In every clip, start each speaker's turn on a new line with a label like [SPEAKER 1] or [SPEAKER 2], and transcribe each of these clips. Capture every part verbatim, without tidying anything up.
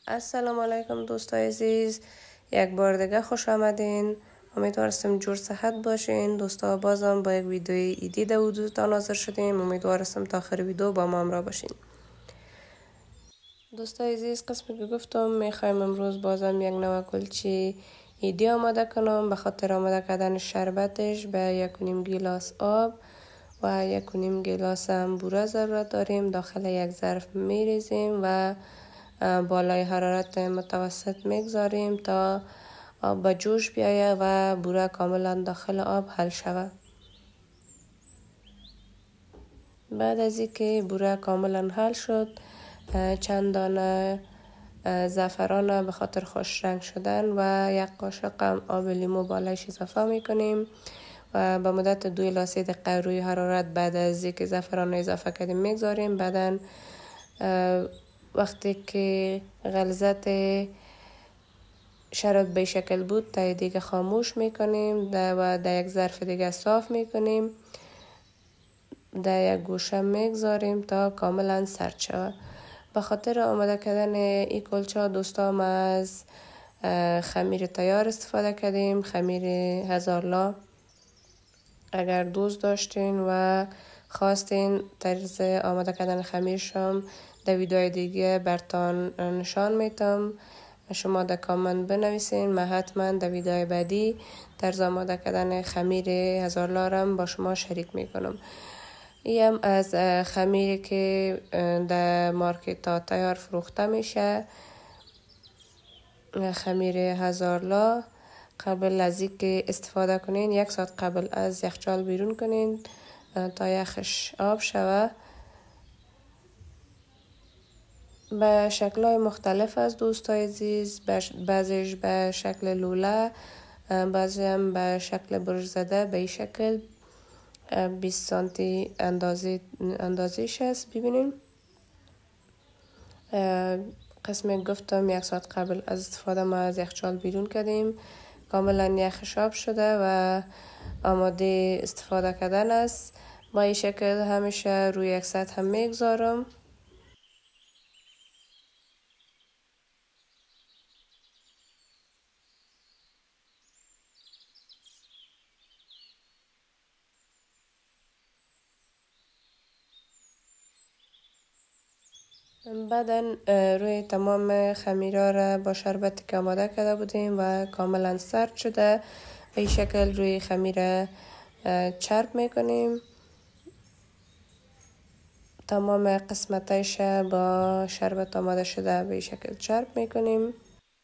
[SPEAKER 1] السلام علیکم دوستای عزیز، یک بار دیگه خوش آمدین. امیدوارم جور صحت باشین. دوستا بازم با یک ویدیوی ایدی در حضورتان حاضر شدیم. امیدوارم تا آخر ویدیو با ما همراه باشین. دوستای عزیز، قسمی که گفتم میخوایم امروز بازم یک نوع کلچی ایدی آماده کنم. به خاطر آماده کردن شربتش به یک و نیم گیلاس آب و یک و نیم گیلاس بوره ضرورت داریم. داخل یک ظرف میریزیم و بالای حرارت متوسط میگذاریم تا آب به جوش بیایه و بوره کاملا داخل آب حل شود. بعد از اینکه بوره کاملا حل شد، چند دانه زعفران به خاطر خوش رنگ شدن و یک قاشق آب لیمو بالایش اضافه میکنیم و به مدت دو الی سه دقیقه روی حرارت بعد از اینکه زعفران اضافه کردیم میگذاریم. بعدن وقتی که غلظت شربت به شکل بود تا دیگه خاموش میکنیم و در یک ظرف دیگه صاف میکنیم، در یک گوشه میگذاریم تا کاملا سرد شود. به خاطر آماده کردن این کلچه دوستا ما از خمیر تیار استفاده کردیم، خمیر هزارلا. اگر دوست داشتین و خواستین طرز آماده کردن خمیرشم در ویدیوهای دیگه برتان نشان میتم، شما در کامنت بنویسین. من حتما در ویدیوهای بعدی طرز آماده کردن خمیر هزارلا رم با شما شریک میکنم. این از خمیری که در مارکت ها تیار فروخته میشه، خمیر هزارلا. قبل از اینکه استفاده کنین یک ساعت قبل از یخچال بیرون کنین تا یخش آب شوه. به شکل‌های مختلف از دوستای عزیز، بعضیش به شکل لوله، بعضی هم به شکل برش زده. به این شکل بیست سانتی اندازه اندازهش است. ببینیم قسم گفتم یک ساعت قبل از استفاده ما از یخچال بیرون کردیم، کاملا یخش آب شده و آماده استفاده کردن است. با این شکل همیشه روی یک سطح هم میگذارم. بعدا روی تمام خمیرها را با شربتی که آماده کرده بودیم و کاملا سرد شده به این شکل روی خمیر چرب میکنیم. تمام قسمتش با شربت آماده شده به این شکل چرب میکنیم.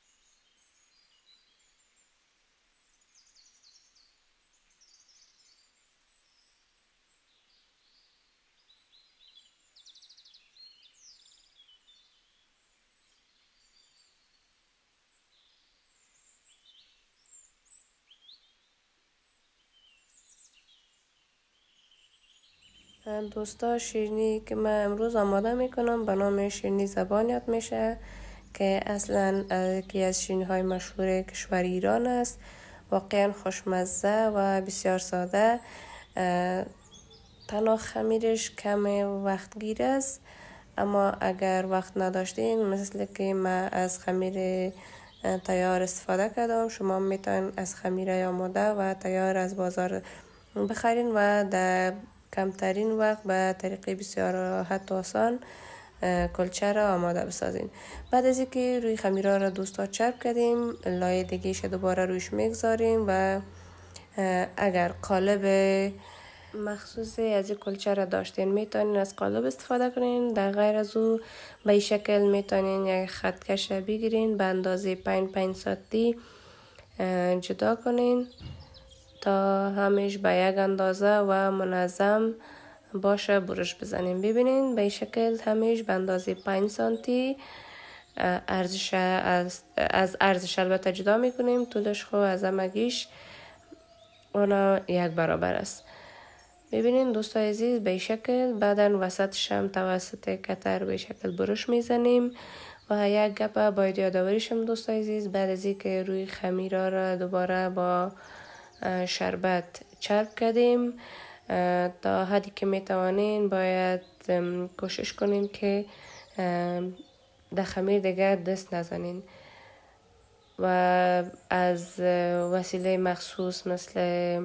[SPEAKER 1] دوستا، شیرینی که من امروز آماده میکنم به نام شیرینی زبانیات میشه که اصلا یکی از شیرینی های مشهور کشور ایران است. واقعا خوشمزه و بسیار ساده. تنها خمیرش کم وقت گیر است، اما اگر وقت نداشتین مثل که من از خمیر تیار استفاده کردم، شما میتونین از خمیر آماده و تیار از بازار بخرین و در کمترین وقت به طریق بسیار راحت و آسان کلچه را آماده بسازین. بعد از اینکه روی خمیرها را دوستا چرب کردیم، لایه دیگهش دوباره رویش میگذاریم و اگر قالب مخصوصی از این کلچه را داشتین میتونین از قالب استفاده کنین. در غیر از او به این شکل میتونین یک خطکش بگیرین به اندازه پنج پنج سانتی جدا کنین تا همیش به یک اندازه و منظم باشه برش بزنیم. ببینین به این شکل همیش به اندازه پنج سانتی ارزش از از ارزش البته جدا میکنیم. طولش خو از همگیش اونا یک برابر است. ببینین دوستای عزیز به این شکل. بعدا وسطش هم توسط کتر به شکل برش میزنیم. و یک گپ باید یادآوریشم دوستای عزیز، بعد از اینکه روی خمیرها را دوباره با شربت چرب کردیم تا حدی که میتوانین باید کوشش کنین که در خمیر دیگه دست نزنین و از وسیله مخصوص مثل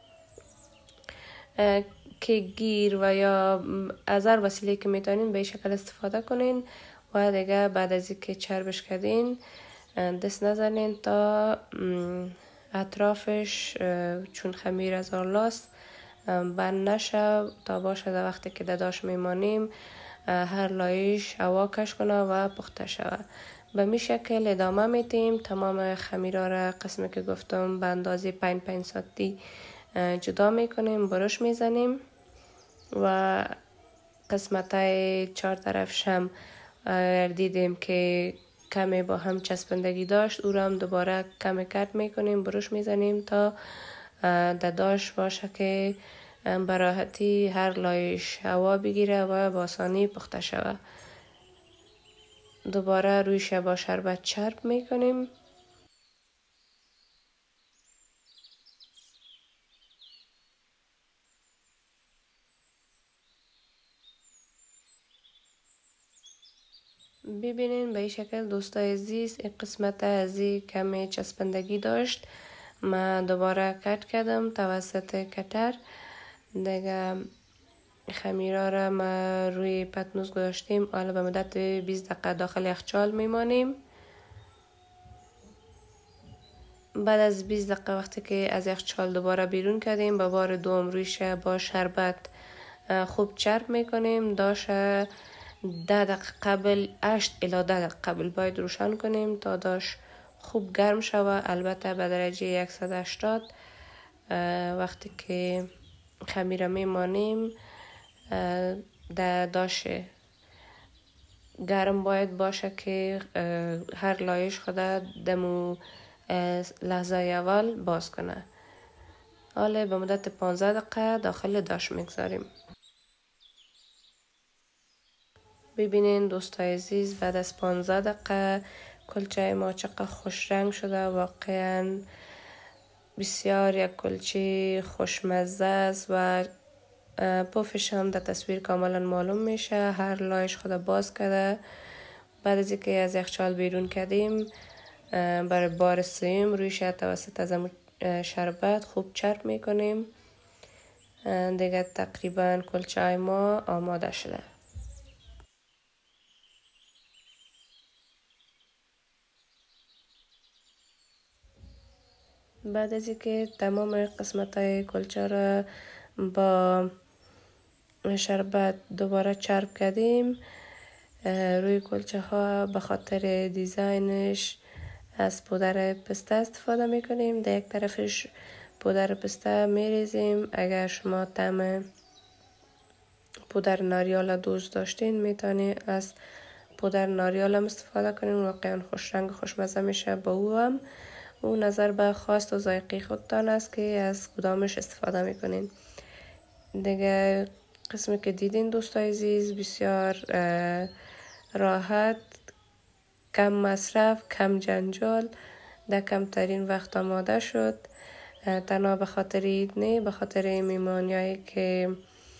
[SPEAKER 1] کیک و یا از هر وسیله که میتونین به این شکل استفاده کنین و دیگه بعد از اینکه چربش کردین دست نزنین تا اطرافش چون خمیر از آلاست بند نشه تا باشه در وقتی که دداش میمانیم هر لایش هوا کش کنه و پخته شوه. به می شکل ادامه میتیم. تمام خمیرها را قسمی که گفتم به اندازه پنج پنج سانتی جدا میکنیم، برش میزنیم و قسمت های چهار طرفش هم دیدیم که کمی با هم چسبندگی داشت، او را هم دوباره کمی کٹ میکنیم، برش میزنیم تا دداش باشه که براحتی هر لایش هوا بگیره و با آسانی پخته شوه. دوباره رویش با شربت چرب میکنیم. ببینین به این شکل دوستای عزیز این قسمت ازی کمی چسبندگی داشت. من دوباره کٹ کردم توسط کتر. دیگه خمیرها را ما روی پتنوس گذاشتیم. حالا به مدت بیست دقیقه داخل یخچال میمانیم. بعد از بیست دقیقه وقتی که از یخچال دوباره بیرون کردیم با بار دوم رویش با شربت خوب چرب میکنیم. داش ده دقیقه قبل هشت الی ده دقیقه قبل باید روشن کنیم تا داش خوب گرم شوه، البته به درجه صد و هشتاد. وقتی که خمیر میمانیم در داش گرم باید باشه که هر لایش خود دمو لحظه اول باز کنه. حالا به مدت پانزده دقیقه داخل داش میگذاریم. ببینین دوستای عزیز بعد از پانزده دقیقه کلچه ما چقدر خوش رنگ شده. واقعا بسیار یک کلچه خوشمزه است و پفش هم در تصویر کاملا معلوم میشه. هر لایش خود باز کرده. بعد از اینکه از یخچال بیرون کردیم برای بار سوم رویش توسط از شربت خوب چرب میکنیم. دیگه تقریبا کلچه ما آماده شده. بعد از اینکه تمام قسمت های کلچه را با شربت دوباره چرب کردیم، روی کلچه ها به خاطر دیزاینش از پودر پسته استفاده میکنیم. در یک طرفش پودر پسته میریزیم. اگر شما طعم پودر ناریال دوست داشتین میتونید از پودر ناریال هم استفاده کنین. واقعا خوش رنگ خوشمزه میشه. با او هم او نظر به خواست و ذائقه خودتان است که از کدامش استفاده میکنین. دیگه قسمی که دیدین دوستای عزیز بسیار راحت، کم مصرف، کم جنجال، در کمترین وقت آماده شد. تنها به خاطر عید نه، به خاطر میمانیایی که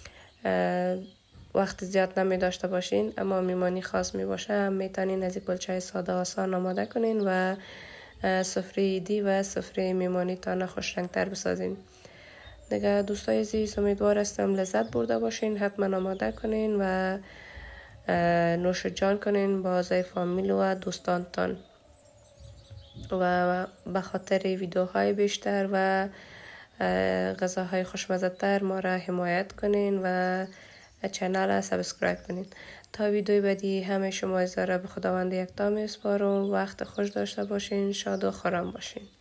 [SPEAKER 1] وقت زیاد نمی داشته باشین اما میمانی خاص می باشه هم میتونین از این کلچه ساده آسان آماده کنین و سفره عیدی و سفره میمانی تان خوش رنگ تر بسازین. دیگه دوستای عزیز امیدوار هستم لذت برده باشین. حتما آماده کنین و نوش جان کنین با اعضای فامیل و دوستانتان و به خاطر ویدیوهای بیشتر و غذاهای خوشمزه تر ما را حمایت کنین و چنل را سابسکرایب کنین. تا ویدیوی بعدی همه شما را به خداوند یکتا میسپارم. وقت خوش داشته باشین. شاد و خرم باشین.